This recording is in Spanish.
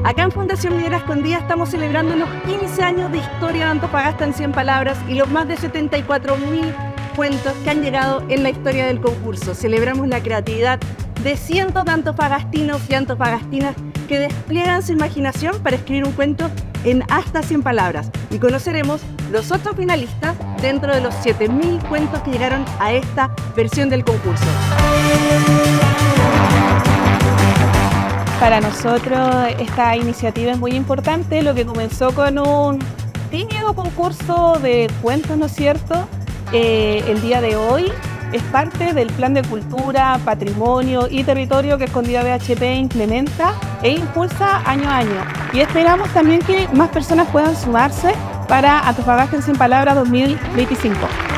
Acá en Fundación Minera Escondida estamos celebrando los 15 años de historia de Antofagasta en 100 palabras y los más de 74.000 cuentos que han llegado en la historia del concurso. Celebramos la creatividad de cientos de antofagastinos y antofagastinas que despliegan su imaginación para escribir un cuento en hasta 100 palabras. Y conoceremos los otros finalistas dentro de los 7.000 cuentos que llegaron a esta versión del concurso. Para nosotros esta iniciativa es muy importante, lo que comenzó con un tímido concurso de cuentos, ¿no es cierto? El día de hoy es parte del Plan de Cultura, Patrimonio y Territorio que Escondida BHP implementa e impulsa año a año. Y esperamos también que más personas puedan sumarse para Antofagasta en 100 palabras 2025.